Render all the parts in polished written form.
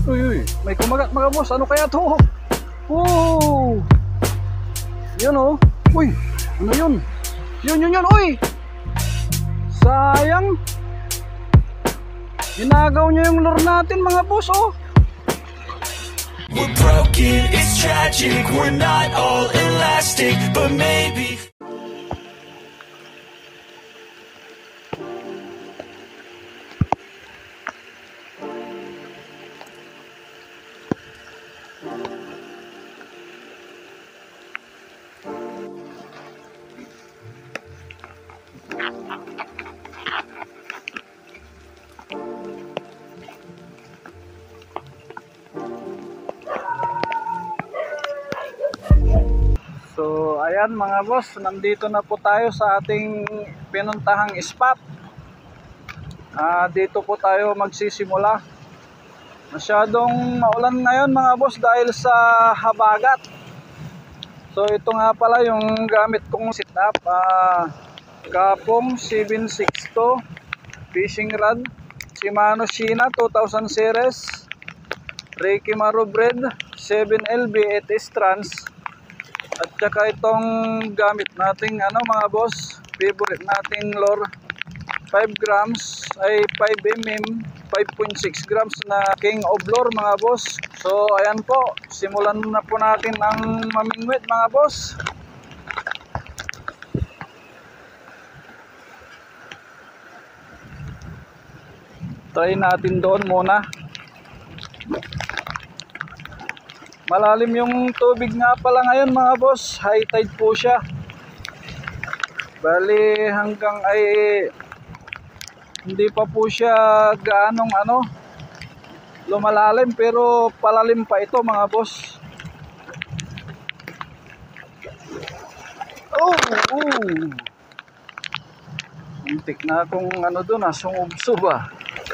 Uy, uy, may kumagat mga boss. Ano kaya to? Oh! Yun oh. Uy, ano yun? Yun. Uy! Sayang. Ginagaw niya yung lure natin mga boss oh. We're broken, it's tragic. We're not all elastic, but maybe. So ayan mga boss, nandito na po tayo sa ating pinuntahang spot. Dito po tayo magsisimula. Masyadong maulan ngayon mga boss dahil sa habagat. So ito nga pala yung gamit kong setup, Kapong 762 fishing rod, Shimano Shina 2000 series, Ricky Maro Bread 7LB 8 strands. At saka itong gamit nating mga boss, favorite nating lure, 5 grams ay 5 mm, 5.6 grams na king of lure mga boss. So ayan po, simulan na po natin ang mamingwit mga boss. Try natin doon muna. Malalim yung tubig nga pala ngayon mga boss, high tide po siya. Bali hanggang ay hindi pa po siya gaanong lumalalim, pero palalim pa ito mga boss. Oh! Muntik na akong doon sungub-suba.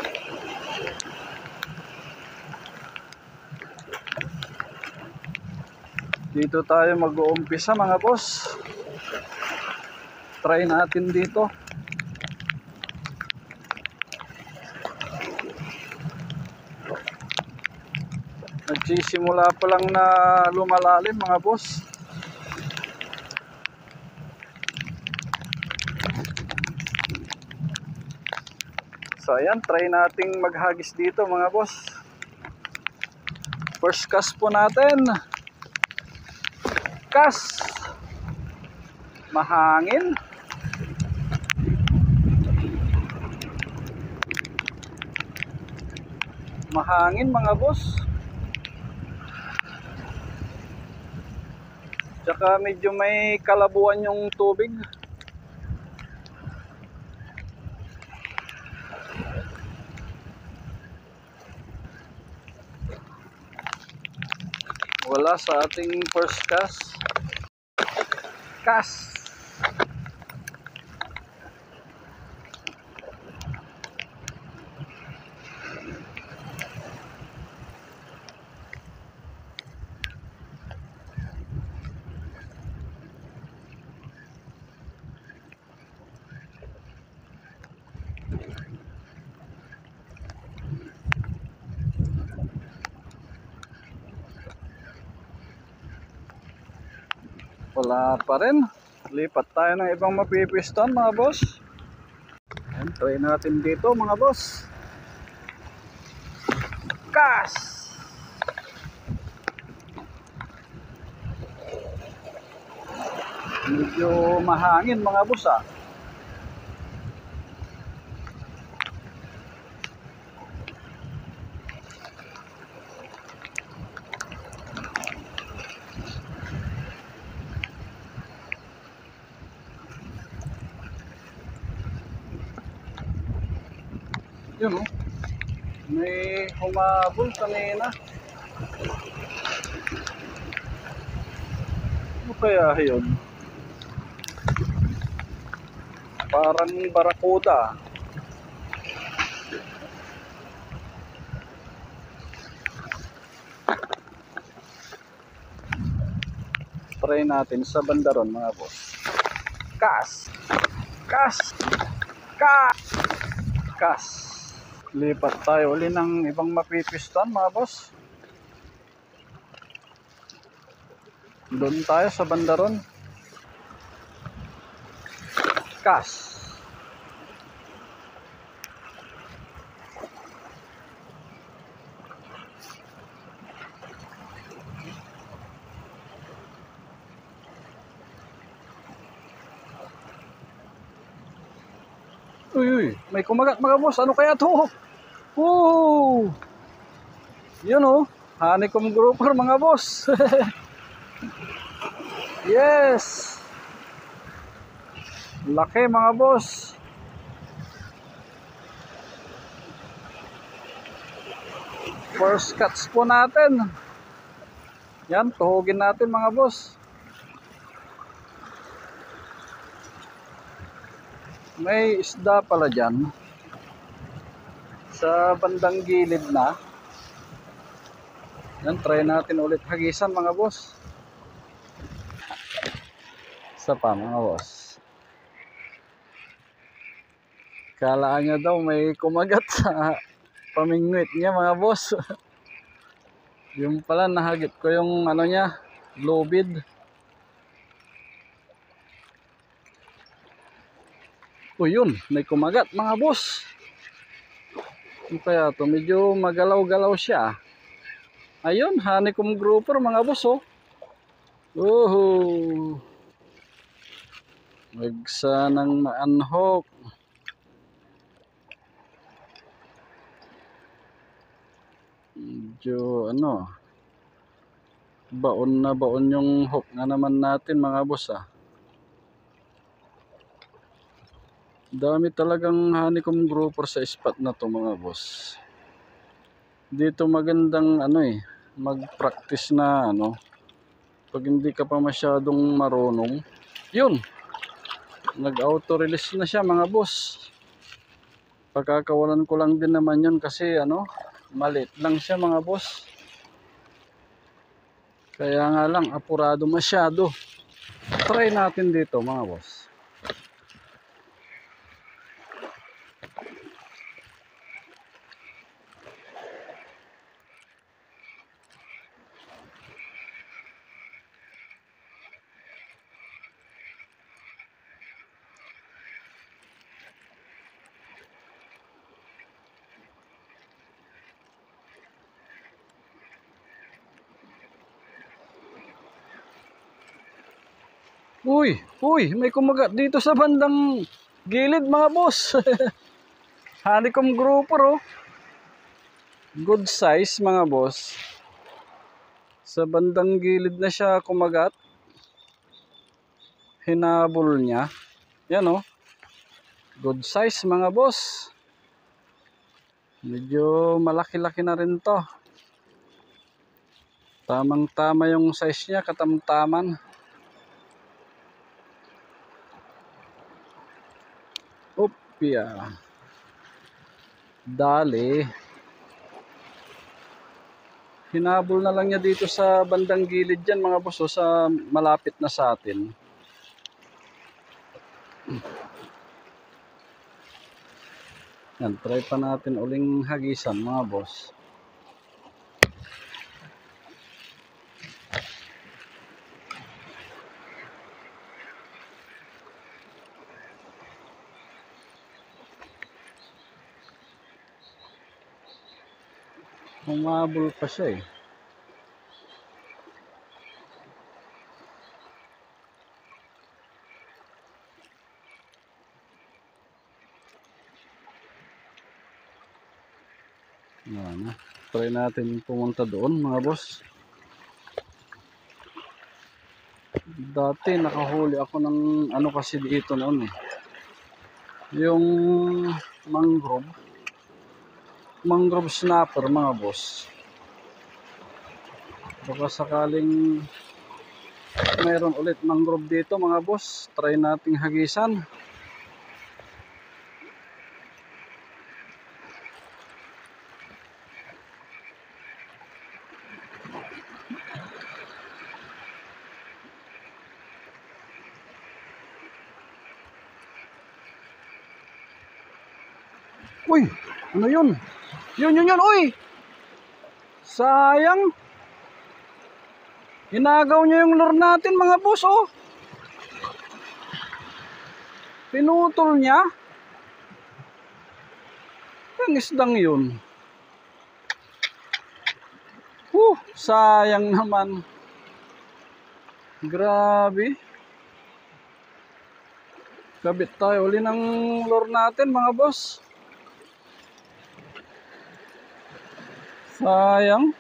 Dito tayo mag-uumpisa mga boss. Try natin dito. Nagsisimula pa lang na lumalalim mga boss. So ayan, try nating maghagis dito mga boss. First cast po natin. Cast. Mahangin. Mahangin mga boss. Tsaka medyo may kalabuan yung tubig. Wala sa ating first cast. Wala pa rin. Lipat tayo ng ibang mapipiston mga boss. Ayan, try natin dito mga boss. Cast. Medyo mahangin mga boss Yun may humabol kanina. Ano kaya yun? Parang barakuda. Try natin sa bandaron mga boss. Cast. Lipat tayo uli ng ibang mapipistan mga boss. Doon tayo sa bandaron. Kas. Uy, may kumagat mga boss. Ano kaya to? Woo! Yun oh. Honeycomb grouper mga boss. Yes. Laki mga boss. First cuts po natin. Yan, tuhugin natin mga boss. May isda pala dyan. Sa bandang gilid na. Yan, try natin ulit hagisan mga boss. Isa pa mga boss. Kalaan niya daw may kumagat sa pamingwit niya mga boss. Yung pala nahagit ko yung ano niya, lobid. O yun, may kumagat mga boss. Yung kaya to, medyo magalaw-galaw siya. Ayun, honeycomb grouper mga boss oh. Oh. Magsa ng ma-unhook. Medyo ano, baon na baon yung hook nga naman natin mga boss ah. Dami talagang honeycomb grouper sa spot na to mga boss. Dito magandang ano mag-practice na ano. Pag hindi ka pa masyadong marunong. Yun. Nag-auto release na siya mga boss. Pagkakawalan ko lang din naman yun kasi ano, maliit lang siya mga boss. Kaya nga lang apurado masyado. Try natin dito mga boss. Uy, may kumagat dito sa bandang gilid mga boss. Honeycomb grouper oh. Good size mga boss. Sa bandang gilid na siya kumagat. Hinabol niya. Yan oh. Good size mga boss. Medyo malaki-laki na rin to. Tamang-tama yung size niya, katamtaman. Opya. Dali. Hinabol na lang niya dito sa bandang gilid dyan mga boss, sa malapit na sa atin. Yan, try pa natin uling hagisan mga boss. Humabol pa siya eh. Yan, try natin pumunta doon mga boss. Dati nakahuli ako ng ano kasi dito noon eh. Yung mangrove snapper mga boss. Baka sakaling mayroon ulit mangrove dito mga boss, try nating hagisan. Uy, Ano yun? Yun. Uy! Sayang. Hinagaw niya yung lure natin mga boss, oh. Pinutol niya. Ang isdang yun. Sayang naman. Grabe. Kabit tayo uli ng lure natin mga boss. Sayang.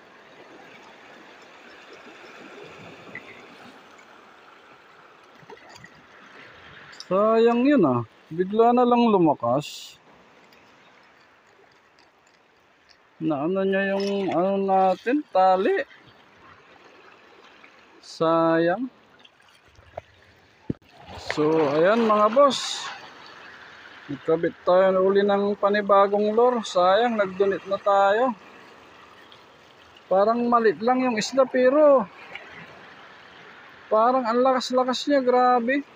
Sayang yun ah. Bigla na lang lumakas. Naano niya yung ano natin, tali. Sayang. So, ayan mga boss. Nagkabit tayo na uli ng panibagong lure. Sayang, nagdunit na tayo. Parang malit lang yung isda pero parang ang lakas-lakas niya, grabe.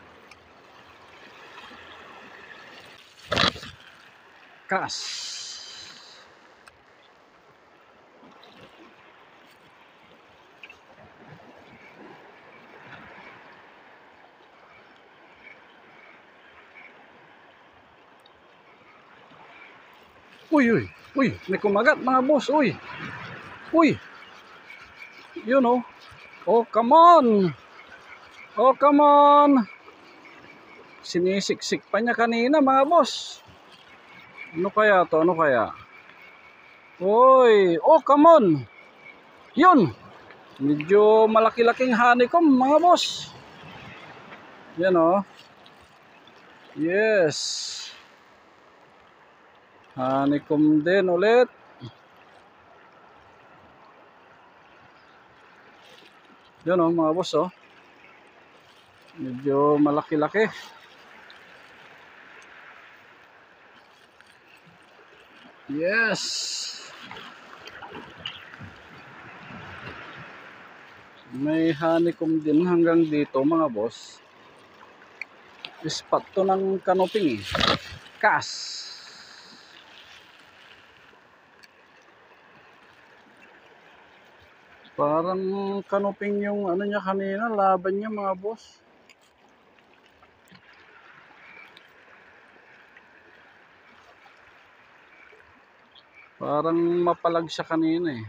Kas. Uy, may kumagat mga boss, uy. Yun oh. Oh, come on. Sinisiksik pa niya kanina mga boss. Ano kaya to? Uy, oh, come on. Yun. Medyo malaki-laking honeycomb mga boss. Yan oh. Yes. Honeycomb din ulit. Yan oh mga boss oh. Medyo malaki-laki. Yes. May honeycomb din hanggang dito mga boss. Spot to ng kanoping eh. Kas. Parang kanoping yung ano niya kanina, laban niya mga boss. Parang mapalag siya kanina eh.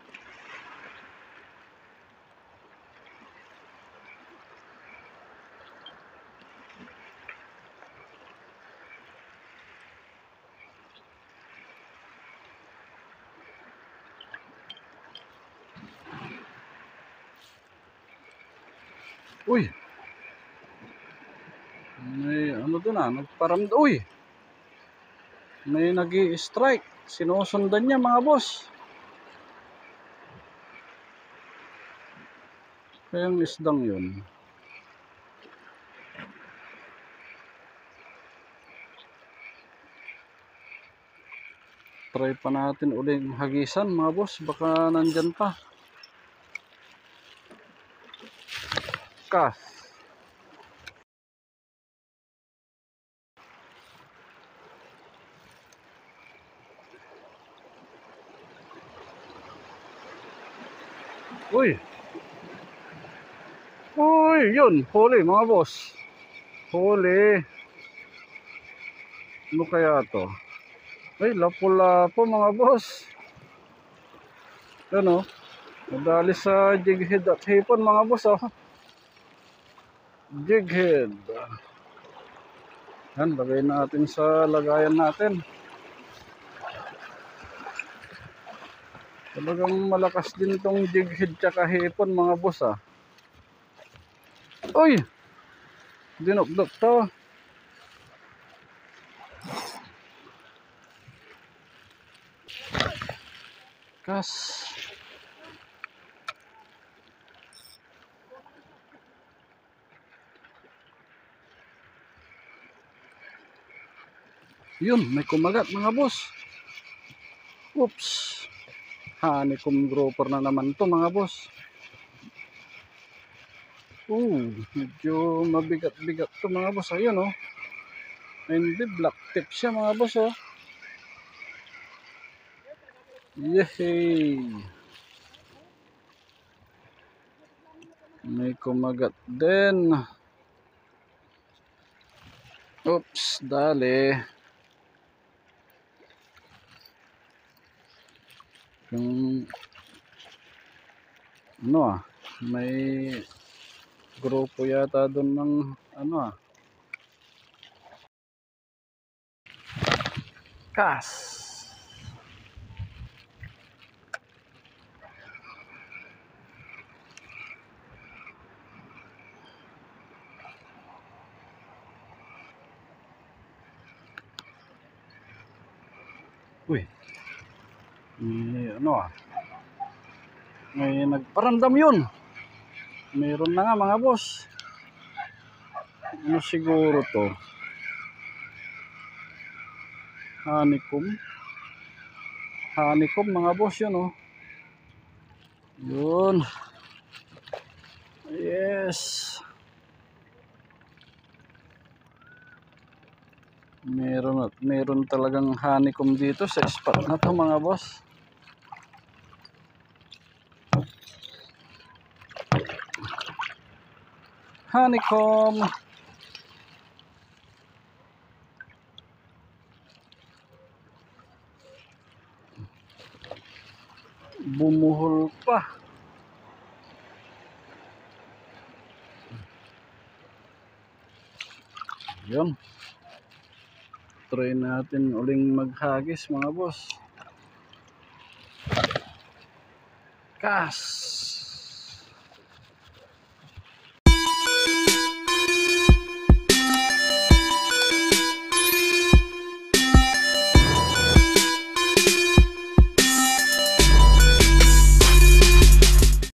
Uy. May ano doon ah, nagparamdam. Uy. May nag-i-strike. Sinusundan niya mga boss. Kaya yung isdang yun. Try pa natin uling hagisan mga boss. Baka nandyan pa. Kas. Uy, yun, huli mga boss. Huli. Ano kaya to? Ay, lapo-lapo mga boss. Ano? Nadali sa jighead at hipon mga boss oh. Jighead. Yan, lagay natin sa lagayan natin. Talagang malakas din tong jighead tsaka hipon mga boss ah. Uy! Dinukdok to. Kas. Yun, may kumagat mga boss. Oops. Honeycomb grouper na naman to mga boss. Medyo mabigat-bigat to mga boss. Ayun oh. Hindi, black tip siya mga boss oh. Yehey! May kumagat din. Oops, dali. Yung may grupo yata doon ng kas. Uy. May nagparamdam yun. Meron na nga mga boss. Ano siguro to? Honeycomb. Honeycomb mga boss yun oh. Yun. Yes. Meron talagang honeycomb dito sa spot na to mga boss. Honeycomb. Bumuhol pa. Yun. Try natin uling maghagis mga boss. Kas.